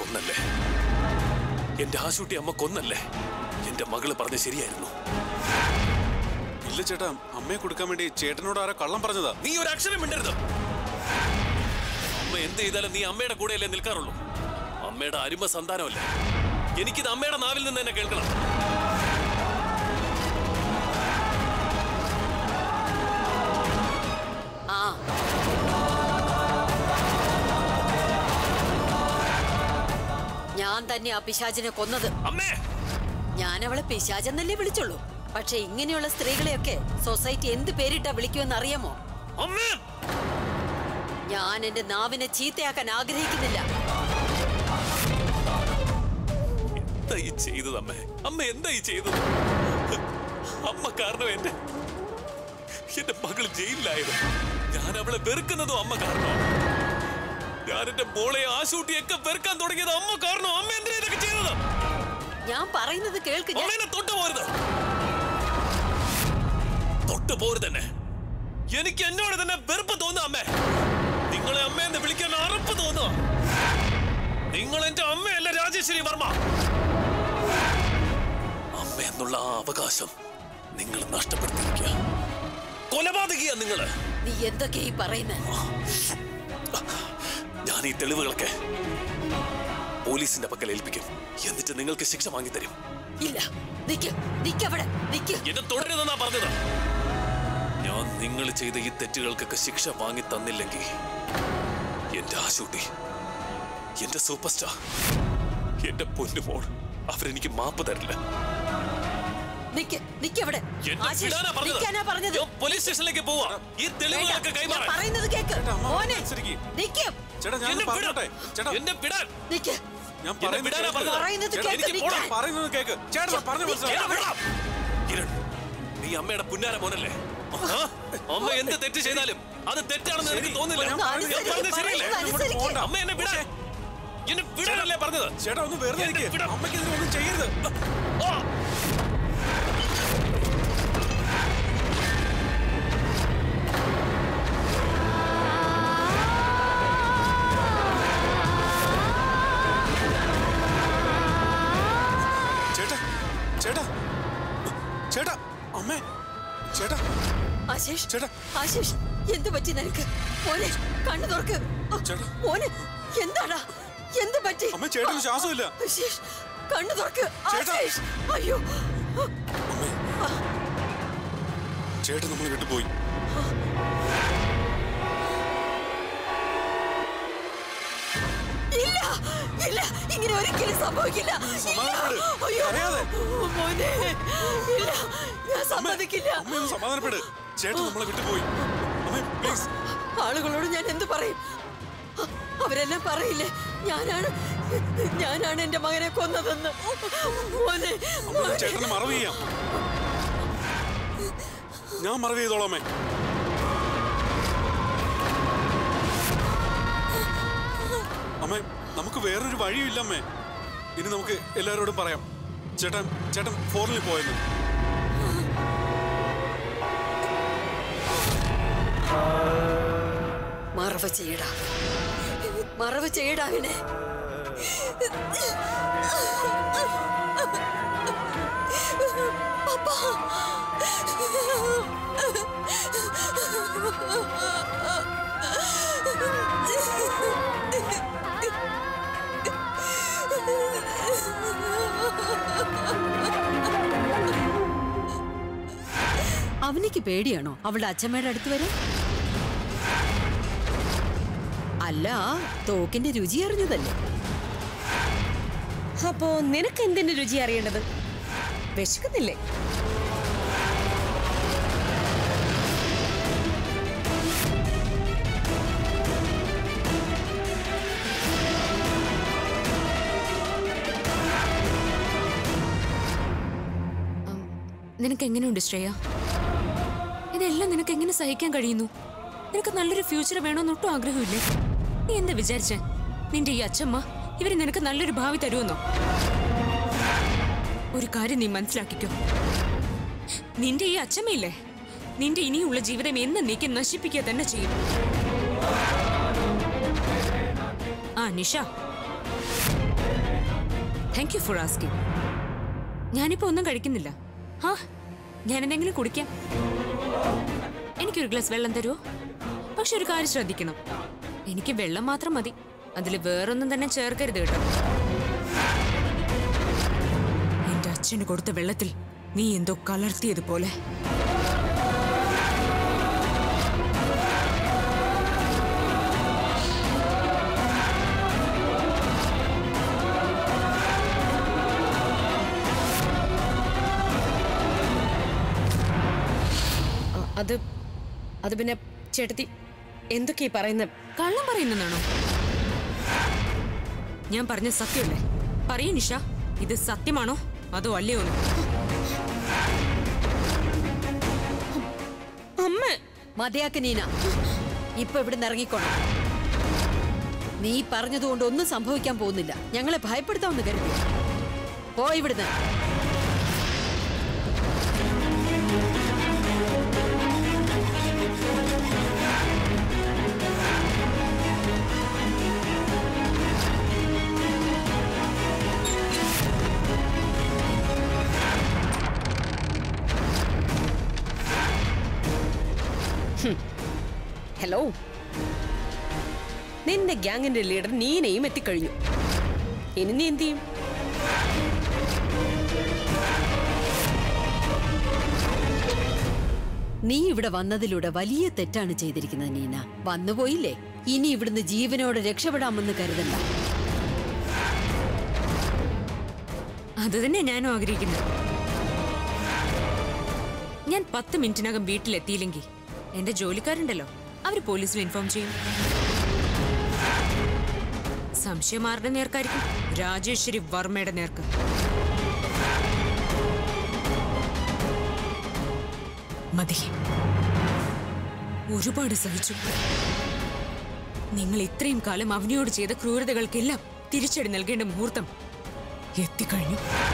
കൊന്നല്ലേ? എന്റെ ആശുട്ടി അമ്മ കൊന്നല്ലേ? എന്റെ മകള് പറഞ്ഞ ശരിയായിരുന്നു. ഇല്ല ചേട്ടാ, അമ്മയെ കൊടുക്കാൻ വേണ്ടി ചേട്ടനോട് ആരാ കള്ളം പറഞ്ഞതാ. നീ ഒരു അക്ഷരം മിണ്ടരുത്. അമ്മ എന്ത് ചെയ്താലും നീ അമ്മയുടെ കൂടെയല്ലേ നിൽക്കാറുള്ളൂ. അമ്മയുടെ അരുമ സന്താനമല്ലേ. എനിക്കിത് അമ്മയുടെ നാവിൽ നിന്ന് തന്നെ കേൾക്കണം. ഞാൻ തന്നെ ആ പിശാചിനെ കൊന്നത്. അമ്മേ, ഞാൻ അവളെ പിശാചെന്നല്ലേ വിളിച്ചുള്ളൂ. പക്ഷെ ഇങ്ങനെയുള്ള സ്ത്രീകളെയൊക്കെ സൊസൈറ്റി എന്ത് പേരിട്ടാ വിളിക്കുമെന്ന് അറിയാമോ? ഞാൻ എന്റെ നാവിനെ ചീത്തയാക്കാൻ ആഗ്രഹിക്കുന്നില്ല. എന്തായി ചെയ്തത് അമ്മേ? അമ്മ എന്തായി ചെയ്തത്? അമ്മ കാരണം എന്റെ മകള് ജയിലിലായത്. ഞാൻ അവളെ വെറുക്കുന്നതും അമ്മ കാരണം. ഞാൻ എന്റെ മോളെ ആശൂട്ടിയൊക്കെ വെറുക്കാൻ തുടങ്ങിയത് അമ്മ കാരണം. അമ്മ എന്തിനാ ഇതൊക്കെ ചെയ്തത്? ഞാൻ പറയുന്നത് കേൾക്ക്. തൊട്ടു പോരുത് തന്നെ. എനിക്ക് എന്നോട് തന്നെ വെറുപ്പ് തോന്നുക അമ്മേ. നിങ്ങളെ അമ്മയെന്ന് വിളിക്കാൻ അറപ്പ് തോന്നുക. നിങ്ങൾ എന്റെ അമ്മയല്ല രാജേശ്വരി വർമ്മ. അമ്മ എന്നുള്ള ആ അവകാശം നിങ്ങൾ നഷ്ടപ്പെടുത്തിയിരിക്കുക. കൊലപാതകിയാ നിങ്ങള്. നീ എന്തൊക്കെയാ ഈ പറയുന്നത്? ഞാൻ ഈ തെളിവുകളൊക്കെ പോലീസിന്റെ പക്കൽ ഏൽപ്പിക്കും. എന്നിട്ട് നിങ്ങൾക്ക് ശിക്ഷ വാങ്ങിത്തരും. ഇല്ല, എന്നെ തുടരുതെന്നാ പറഞ്ഞത്. ഞാൻ നിങ്ങൾ ചെയ്ത ഈ തെറ്റുകൾക്കൊക്കെ ശിക്ഷ വാങ്ങി തന്നില്ലെങ്കിൽ എന്റെ ആശൂട്ടി, എന്റെ സൂപ്പർ സ്റ്റാർ, എന്റെ പൊന്നുമോൾ അവരെനിക്ക് മാപ്പ് തരില്ല. പോലീസ് സ്റ്റേഷനിലേക്ക് പോവാ. ഈ തെളിവുകളൊക്കെ കൈമാറാൻ. നീ അമ്മയുടെ പുന്നാര മോനല്ലേ? അമ്മ എന്ത് തെറ്റ് ചെയ്താലും അത് തെറ്റാണെന്ന് എനിക്ക് തോന്നില്ല. അമ്മ എന്നെ വിടാൻ, എന്നെ വിടാനല്ലേ പറഞ്ഞത്? ചേട്ടാ ഒന്ന് വെറുതെ അമ്മയ്ക്കെതിരെ ഒന്നും ചെയ്യരുത്. ചേട്ടാ, അമ്മേ, ചേട്ടാ, ആശിഷ്, ആശിഷ്, എന്ത് പറ്റി നിനക്ക്? മോനെ കണ്ണു തുറക്ക്. മോനെ എന്താടാ, എന്ത് പറ്റി? അമ്മ ചേട്ടന് ശ്വാസമില്ല. ആശിഷ് കണ്ണു തുറക്ക്. ആശിഷ്, അയ്യോ. ചേട്ടൻ നമ്മളെ വിട്ടുപോയി. ഇല്ല, ഇല്ല, ഇങ്ങനെ ഒരിക്കലും സംഭവിക്കില്ല. മോനെ, ഇല്ല, ഞാൻ സമ്മതിക്കില്ല. സമാധാനപ്പെട്. ചേട്ടൻ നമ്മളെ വിട്ടുപോയി. ആളുകളോട് ഞാൻ എന്ത് പറയും? അവരെല്ലാം പറയില്ലേ ഞാനാണ് എന്റെ മകനെ കൊന്നതെന്ന്. മോനെ, ചേട്ടന് മറവ് ചെയ്യാം. ഞാൻ മറവ് ചെയ്തോളാമേ. അമ്മേ, നമുക്ക് വേറൊരു വഴിയില്ലമ്മേ. ഇനി നമുക്ക് എല്ലാവരോടും പറയാം ചേട്ടൻ ഫോറിനിൽ പോയെന്ന്. മറവ് ചെയ്യടാ അവനെ. അവനിക്ക് പേടിയാണോ അവളുടെ അച്ഛമ്മയുടെ അടുത്ത് വരാൻ? അല്ല, തോക്കിന്റെ രുചി അറിഞ്ഞതല്ലേ? അപ്പോ നിനക്ക് എന്തിന്റെ രുചി അറിയേണ്ടത്? വിശക്കുന്നില്ലേ? നിനക്ക് എങ്ങനെയുണ്ട് ശ്രേയ? ഇതെല്ലാം നിനക്ക് എങ്ങനെ സഹിക്കാൻ കഴിയുന്നു? നിനക്ക് നല്ലൊരു ഫ്യൂച്ചർ വേണമെന്ന് ഒട്ടും ആഗ്രഹമില്ലേ? നീ എന്താ വിചാരിച്ചേ? നിന്റെ ഈ അച്ഛമ്മ ഇവര് നിനക്ക് നല്ലൊരു ഭാവി തരുമെന്നോ? ഒരു കാര്യം നീ മനസ്സിലാക്കിക്കോ. നിന്റെ ഈ അച്ഛമ്മയില്ലേ, നിന്റെ ഇനിയുള്ള ജീവിതം എന്നേക്ക് നശിപ്പിക്കുക തന്നെ ചെയ്യും. ആ Nisha, thank you for asking. ഞാനിപ്പോ ഒന്നും കഴിക്കുന്നില്ല. ആ, ഞാൻ എന്തെങ്കിലും കുടിക്കാം. എനിക്കൊരു ഗ്ലാസ് വെള്ളം തരുമോ? പക്ഷെ ഒരു കാര്യം ശ്രദ്ധിക്കണം, എനിക്ക് വെള്ളം മാത്രം മതി, അതിൽ വേറൊന്നും തന്നെ ചേർക്കരുത് കേട്ടോ. എന്റെ അച്ഛന് കൊടുത്ത വെള്ളത്തിൽ നീ എന്തോ കലർത്തിയതുപോലെ. അത് പിന്നെ ചേട്ടത്തി എന്തൊക്കെയാ പറയുന്നത്? കള്ളം പറയുന്നതാണോ? ഞാൻ പറഞ്ഞ സത്യമല്ലേ? പറയൂ നിഷ, ഇത് സത്യമാണോ അതോ അല്ലയോ? അമ്മ മതിയാക്ക് നീന, ഇപ്പൊ ഇവിടുന്ന് ഇറങ്ങിക്കോണം. നീ പറഞ്ഞതുകൊണ്ട് ഒന്നും സംഭവിക്കാൻ പോകുന്നില്ല. ഞങ്ങളെ ഭയപ്പെടുത്താമെന്ന് കരുതി. പോയി ഇവിടുന്ന്. ഹലോ, നിന്റെ ഗ്യാങ്ങിന്റെ ലീഡർ നീനയും എത്തിക്കഴിഞ്ഞു. ഇനി നീ എന്ത് ചെയ്യും? നീ ഇവിടെ വന്നതിലൂടെ വലിയ തെറ്റാണ് ചെയ്തിരിക്കുന്നത് നീന. വന്നുപോയില്ലേ, ഇനി ഇവിടുന്ന് ജീവനോടെ രക്ഷപ്പെടാമെന്ന് കരുതണ്ട. അത് തന്നെ ഞാനും ആഗ്രഹിക്കുന്നത്. ഞാൻ 10 മിനിറ്റിനകം വീട്ടിലെത്തിയില്ലെങ്കിൽ എന്റെ ജോലിക്കാരുണ്ടല്ലോ, അവര് പോലീസിൽ ഇൻഫോം ചെയ്യും. സംശയം ആരുടെ നേർക്കായിരിക്കും? രാജേശ്വരി വർമ്മയുടെ നേർക്ക്. മതി, ഒരുപാട് സഹിച്ചു. നിങ്ങൾ ഇത്രയും കാലം അവനോട് ചെയ്ത ക്രൂരതകൾക്കെല്ലാം തിരിച്ചടി നൽകേണ്ട മുഹൂർത്തം എത്തിക്കഴിഞ്ഞു.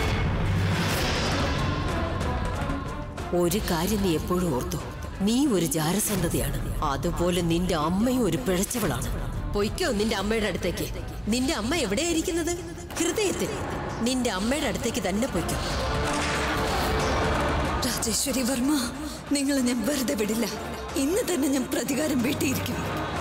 ഒരു കാര്യം നീ എപ്പോഴും ഓർത്തു, നീ ഒരു ജാരസന്തതിയാണ്. അതുപോലെ നിന്റെ അമ്മയും ഒരു പിഴച്ചവളാണ്. പൊയ്ക്കോ നിന്റെ അമ്മയുടെ അടുത്തേക്ക്. നിന്റെ അമ്മ എവിടെയായിരിക്കുന്നത്? ഹൃദയത്തിൽ. നിന്റെ അമ്മയുടെ അടുത്തേക്ക് തന്നെ പൊയ്ക്കോ. രാജേശ്വരി വർമ്മ, നിങ്ങളെ ഞാൻ വെറുതെ വിടില്ല. ഇന്ന് തന്നെ ഞാൻ പ്രതികാരം വീട്ടിയിരിക്കും.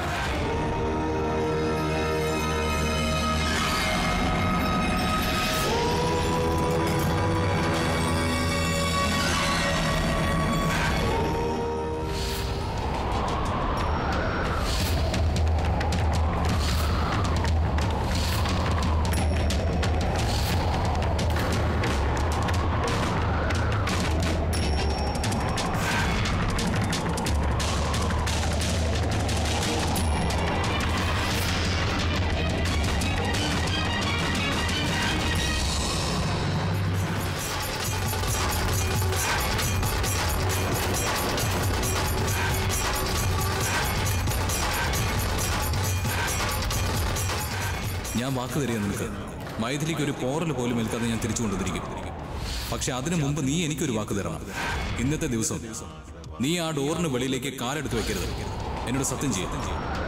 ഞാൻ വാക്ക് തരിക നിനക്ക്. മൈഥിലിക്ക് ഒരു പോറൽ പോലും ഏൽക്കാതെ ഞാൻ തിരിച്ചു കൊണ്ടുവന്നിരിക്കും. പക്ഷെ അതിനു മുമ്പ് നീ എനിക്കൊരു വാക്ക് തരണം. ഇന്നത്തെ ദിവസം നീ ആ ഡോറിന് വെളിയിലേക്ക് കാലെടുത്ത് വെക്കരുത്. എന്നോട് സത്യം ചെയ്യും.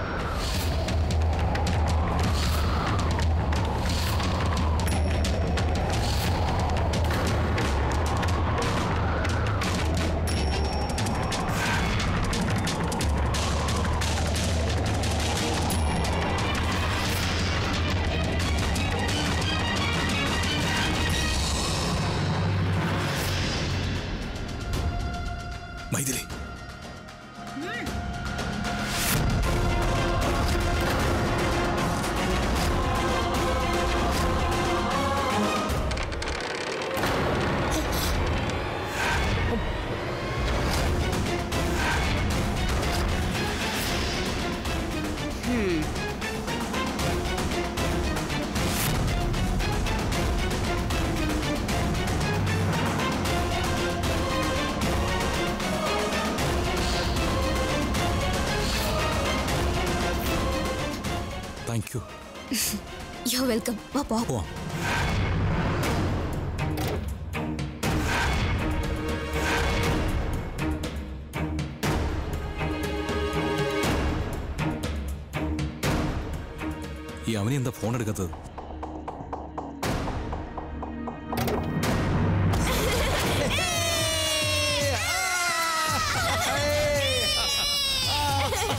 Mythili, thank you. You welcome. പോവാം. ഈ അവനെ എന്താ ഫോൺ എടുക്കാത്തത്?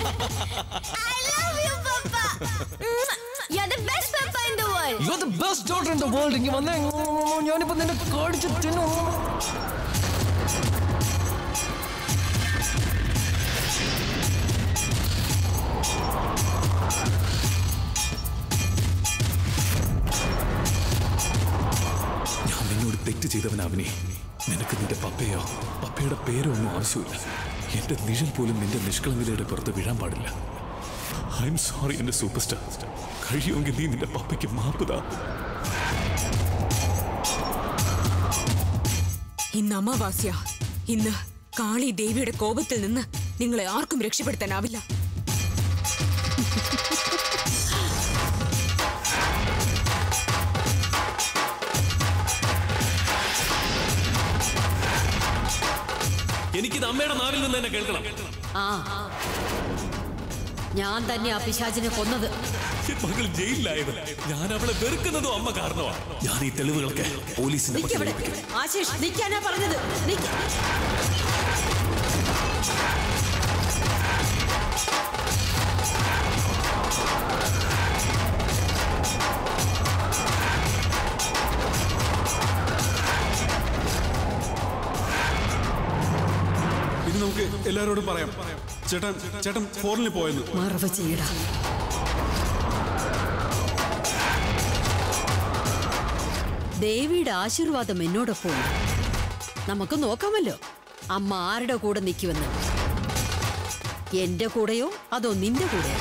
I love you, Papa. You're the best Papa in the world. You're the best daughter in the world. ഇങ്ങ് വന്നേ, ഞാനിപ്പോ നിന്നെ കാണിച്ചു തിന്നു. ഞാൻ നിന്നോട് തെറ്റ് ചെയ്തവനാവിനെ. നിനക്ക് നിന്റെ പപ്പയോ പപ്പയുടെ പേരോ ഒന്നും ആവശ്യമില്ല. എന്റെ നിഴൽ പോലും നിന്റെ നിഷ്കളങ്കതയുടെ പുറത്ത് വീഴാൻ പാടില്ല. ഐ എം സോറി എന്റെ സൂപ്പർ സ്റ്റാർ. കഴിയുമെങ്കിൽ നീ നിന്റെ പപ്പയ്ക്ക് മാപ്പുതാ. ഇന്ന് അമാവാസ്യ. ഇന്ന് കാളി ദേവിയുടെ കോപത്തിൽ നിന്ന് നിങ്ങളെ ആർക്കും രക്ഷപ്പെടുത്താനാവില്ല. എനിക്കിത് അമ്മയുടെ നാവിൽ നിന്ന് തന്നെ കേൾക്കണം. ആ, ഞാൻ തന്നെ ആ പിശാചിനെ കൊന്നത്. മകൾ ജയിലിലായത് ഞാൻ അവളെ വെറുക്കുന്നതും അമ്മ കാരണമാണ്. ഞാൻ ഈ തെളിവുകളൊക്കെ പോലീസിന്റെ പക്കൽ ഏൽപ്പിക്കും. ആശിഷ്, നിൽക്കാനാ പറഞ്ഞത്. ഇത് നമുക്ക് എല്ലാവരോടും പറയാം. ചേട്ടൻ ഫോറിനിൽ പോയെന്ന്. മറവ് ചെയ്യടാ. ദേവിയുടെ ആശീർവാദം എന്നോടൊപ്പം ഉണ്ട്. നമുക്ക് നോക്കാമല്ലോ അമ്മ ആരുടെ കൂടെ നിൽക്കുമെന്ന്. എന്റെ കൂടെയോ അതോ നിന്റെ കൂടെയോ?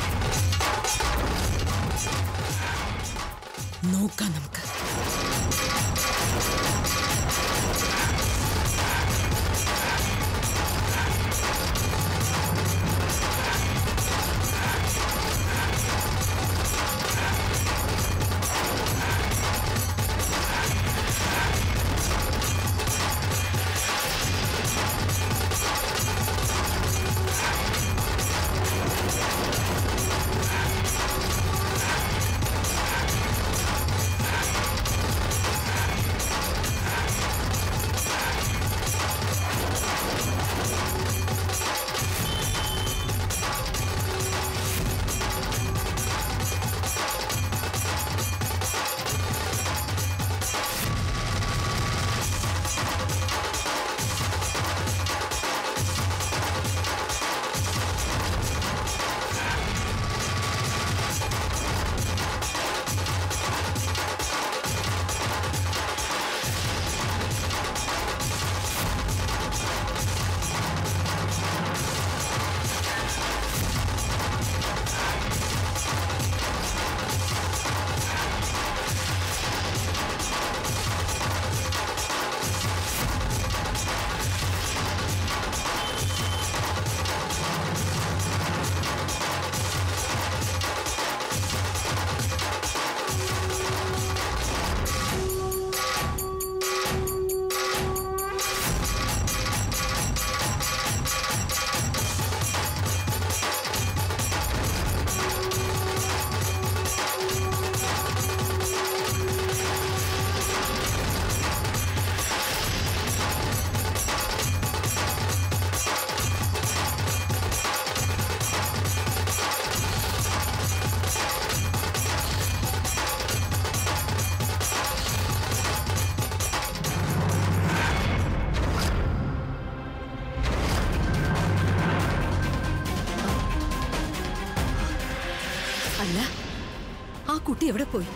നോക്കാം നമുക്ക്. അല്ല, ആ കുട്ടി എവിടെ പോയി?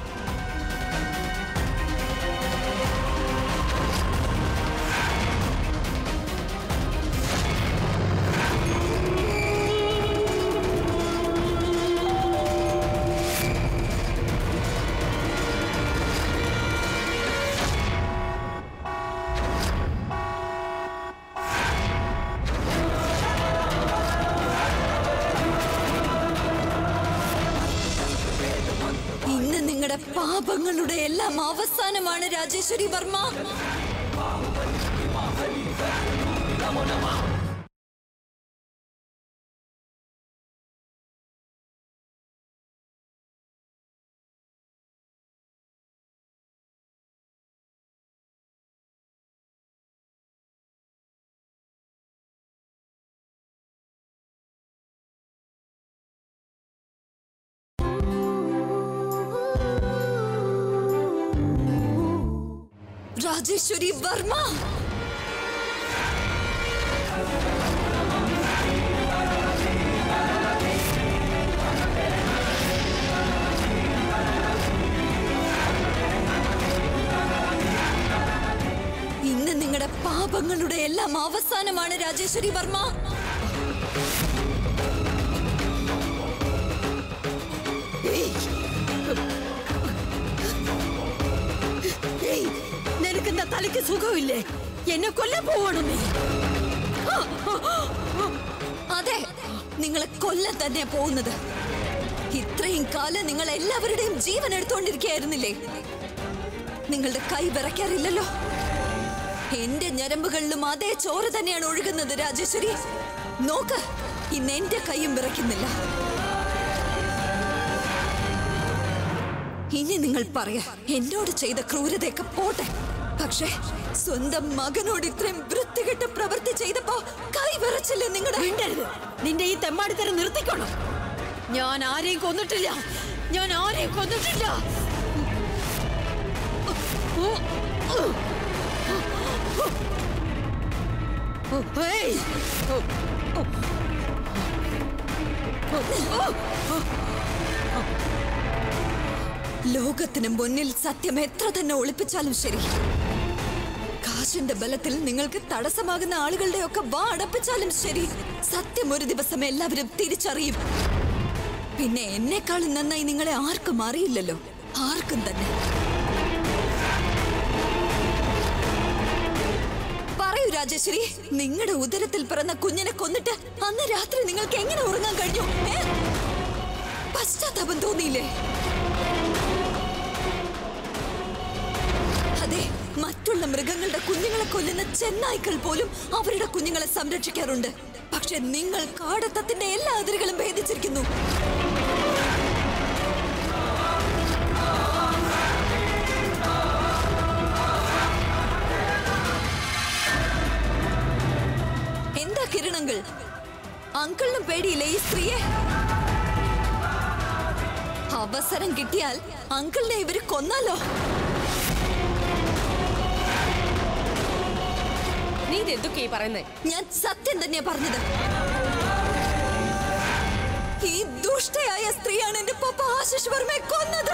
പാപങ്ങളുടെ എല്ലാം അവസാനമാണ് രാജേശ്വരി വർമ്മ. രാജേശ്വരി വർമ്മ. ഇന്ന് നിങ്ങളുടെ പാപങ്ങളുടെ എല്ലാം അവസാനമാണ് രാജേശ്വരി വർമ്മ. നിനക്കെന്താ തലയ്ക്ക് സുഖമില്ലേ? എന്നെ കൊല്ലാൻ പോവാണോ നീ? അതെ, നിങ്ങളെ കൊല്ലാൻ തന്നെ പോകുന്നത്. ഇത്രയും കാലം നിങ്ങൾ എല്ലാവരുടെയും ജീവൻ എടുത്തുകൊണ്ടിരിക്കുകയായിരുന്നില്ലേ? നിങ്ങളുടെ കൈ വിറയ്ക്കാറില്ലല്ലോ. എന്റെ ഞരമ്പുകളിലും അതേ ചോര തന്നെയാണ് ഒഴുകുന്നത് രാജേശ്വരി. നോക്ക്, ഇന്ന് എന്റെ കൈയും വിറയ്ക്കുന്നില്ല. ഇനി നിങ്ങൾ പറയാ എന്നോട് ചെയ്ത ക്രൂരതയൊക്കെ പോട്ടെ, പക്ഷേ സ്വന്തം മകനോട് ഇത്രയും വൃത്തികെട്ട പ്രവൃത്തി ചെയ്തപ്പോ കൈ വിറച്ചില്ലേ നിങ്ങളുടെ? മിണ്ടരുത്. നിന്റെ ഈ തെമ്മാടിത്തരം നിർത്തിക്കോണം. ഞാൻ ആരെയും കൊന്നിട്ടില്ല. ഞാൻ ആരെയും കൊന്നിട്ടില്ല. ലോകത്തിന് മുന്നിൽ സത്യം എത്ര തന്നെ ഒളിപ്പിച്ചാലും ശരി, കാശിന്റെ ബലത്തിൽ നിങ്ങൾക്ക് തടസ്സമാകുന്ന ആളുകളുടെ ഒക്കെ വാ അടപ്പിച്ചാലും ശരി, സത്യം ഒരു ദിവസം എല്ലാവരും തിരിച്ചറിയും. പിന്നെ എന്നെക്കാളും നന്നായി നിങ്ങളെ ആർക്കും അറിയില്ലല്ലോ, ആർക്കും തന്നെ. പറയൂ രാജേശ്വരി, നിങ്ങളുടെ ഉദരത്തിൽ പിറന്ന കുഞ്ഞിനെ കൊന്നിട്ട് അന്ന് രാത്രി നിങ്ങൾക്ക് എങ്ങനെ ഉറങ്ങാൻ കഴിഞ്ഞു? പശ്ചാത്താപം തോന്നിയില്ലേ? അതെ, മറ്റുള്ള മൃഗങ്ങളുടെ കുഞ്ഞുങ്ങളെ കൊല്ലുന്ന ചെന്നായ്ക്കൾ പോലും അവരുടെ കുഞ്ഞുങ്ങളെ സംരക്ഷിക്കാറുണ്ട്. പക്ഷെ നിങ്ങൾ കാടത്തത്തിന്റെ എല്ലാ അതിരുകളും ഭേദിച്ചിരിക്കുന്നു. എന്താ കിരണങ്ങൾ, അങ്കിളിനും പേടിയില്ലേ ഈ സ്ത്രീയെ? അവസരം കിട്ടിയാൽ അങ്കിളിനെ ഇവര് കൊന്നാലോ? നീ ഇതെന്തൊക്കെയാ പറയുന്നേ? ഞാൻ സത്യം തന്നെയാ പറഞ്ഞത്. ഈ ദുഷ്ടയായ സ്ത്രീയാണ് എന്റെ പപ്പ ആശിഷ് വർമ്മയെ കൊന്നത്.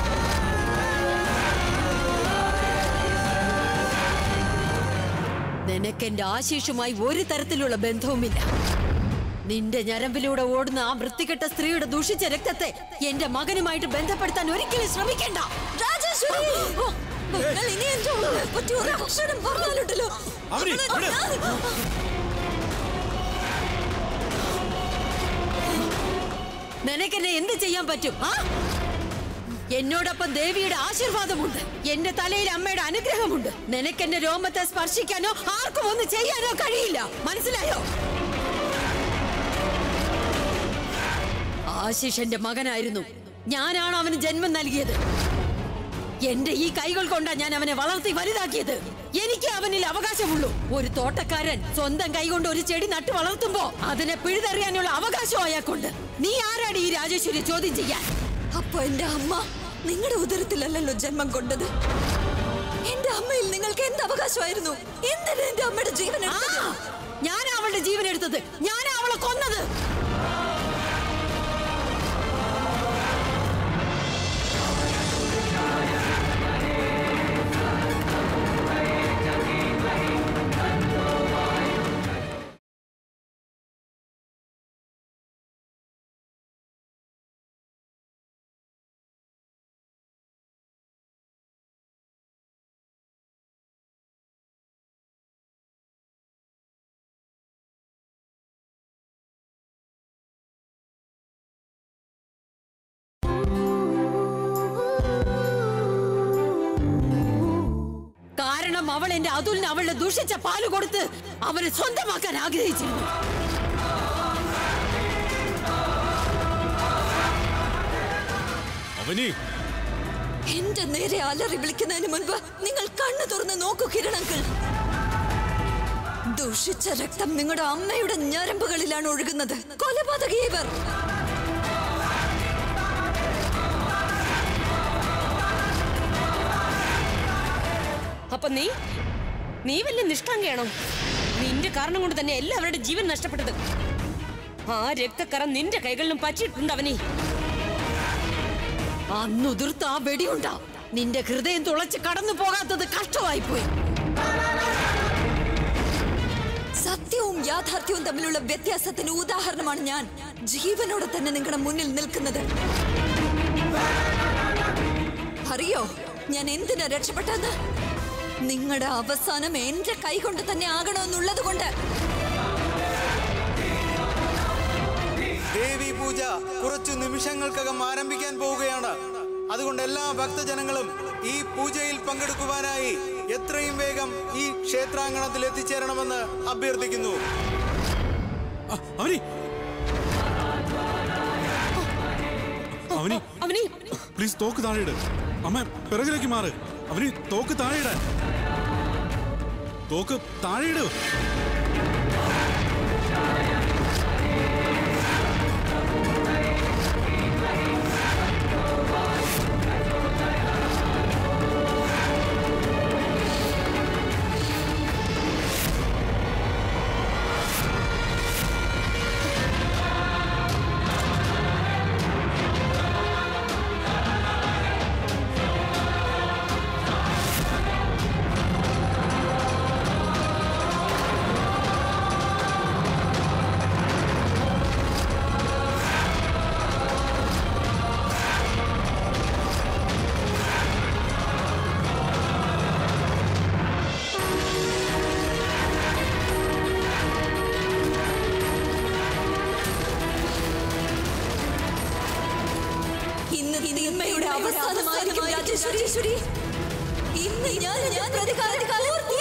നിനക്കെന്റെ ആശീഷുമായി ഒരു തരത്തിലുള്ള ബന്ധവുമില്ല. നിന്റെ ഞരമ്പിലൂടെ ഓടുന്ന ആ വൃത്തികെട്ട സ്ത്രീയുടെ ദൂഷിച്ച രക്തത്തെ എന്റെ മകനുമായിട്ട് ബന്ധപ്പെടുത്താൻ ഒരിക്കലും ശ്രമിക്കണ്ട. നിനക്കെന്നെ എന്ത് ചെയ്യാൻ പറ്റും? എന്നോടൊപ്പം ദേവിയുടെ ആശീർവാദമുണ്ട്. എന്റെ തലയിൽ അമ്മയുടെ അനുഗ്രഹമുണ്ട്. നിനക്കെന്റെ രോമത്തെ സ്പർശിക്കാനോ ആർക്കും ഒന്നും ചെയ്യാനോ കഴിയില്ല. മനസ്സിലായോ? ആശിഷ് എന്റെ മകനായിരുന്നു. ഞാനാണ് അവന് ജന്മം നൽകിയത്. എന്റെ ഈ കൈകൾ കൊണ്ടാ ഞാൻ അവനെ വളർത്തി വലുതാക്കിയത്. എനിക്ക് അവനിൽ അവകാശമുള്ളൂ. ഒരു തോട്ടക്കാരൻ സ്വന്തം കൈകൊണ്ട് ഒരു ചെടി നട്ടു വളർത്തുമ്പോ അതിനെ പിഴുതെറിയാനുള്ള അവകാശം അയാൾക്കുണ്ട്. നീ ആരാണ് ഈ രാജേശ്വരി ചോദ്യം ചെയ്യാൻ? അപ്പൊ എന്റെ അമ്മ നിങ്ങളുടെ ഉദരത്തിലല്ലല്ലോ ജന്മം കൊണ്ടത്. എന്റെ അമ്മയിൽ നിങ്ങൾക്ക് എന്ത് അവകാശമായിരുന്നു? എന്തിനാ എന്റെ അമ്മയുടെ ജീവൻ? ഞാൻ അവളുടെ ജീവൻ എടുത്തത്. ഞാൻ അവളെ കൊന്നത്. കാരണം അവൾ എന്റെ അതുലിന് അവളുടെ ദൂഷിച്ച പാല് കൊടുത്ത് അവനെ സ്വന്തമാക്കാൻ ആഗ്രഹിച്ചിരുന്നു. എന്റെ നേരെ അലറി വിളിക്കുന്നതിന് മുൻപ് നിങ്ങൾ കണ്ണു തുറന്ന് നോക്കൂ കിരണങ്ങൾ. ദൂഷിച്ച രക്തം നിങ്ങളുടെ അമ്മയുടെ ഞരമ്പുകളിലാണ് ഒഴുകുന്നത്. കൊലപാതകീവർ. അപ്പൊ അപ്പൊ നീ വലിയ നിഷ്കളങ്കയാണോ? നിന്റെ കാരണം കൊണ്ട് തന്നെ എല്ലാവരുടെ ജീവൻ നഷ്ടപ്പെട്ടത്. ആ രക്തക്കറ നിന്റെ കൈകളിലും പറ്റിയിട്ടുണ്ട് അവനെ. അന്നുതിർത്ത ആ വെടിയുണ്ടാ നിന്റെ ഹൃദയം തുളച്ച് കടന്നു പോകാത്തത് കഷ്ടമായി പോയി. സത്യവും യാഥാർത്ഥ്യവും തമ്മിലുള്ള വ്യത്യാസത്തിന് ഉദാഹരണമാണ് ഞാൻ. ജീവനോടെ തന്നെ നിങ്ങളുടെ മുന്നിൽ നിൽക്കുന്നത്. അറിയോ ഞാൻ എന്തിനാ രക്ഷപ്പെട്ടത്? നിങ്ങളുടെ അവസാനം എന്റെ കൈ കൊണ്ട് തന്നെ ആകണമെന്നുള്ളത് കൊണ്ട്. ദേവി പൂജ കുറച്ചു നിമിഷങ്ങൾക്കകം ആരംഭിക്കാൻ പോവുകയാണ്. അതുകൊണ്ട് എല്ലാ ഭക്തജനങ്ങളും ഈ പൂജയിൽ പങ്കെടുക്കുവാനായി എത്രയും വേഗം ഈ ക്ഷേത്രാങ്കണത്തിൽ എത്തിച്ചേരണമെന്ന് അഭ്യർത്ഥിക്കുന്നു. പ്ലീസ് തോക്ക് താഴെയിട്. അമ്മ പിറകിലേക്ക് മാറ്. അവന് തോക്ക് താഴെയിടാൻ. തോക്ക് താഴെയിട്. അവസാനമായിരിക്കും രാജേശ്വരി. ഇന്ന് ഞാൻ പ്രതികാരം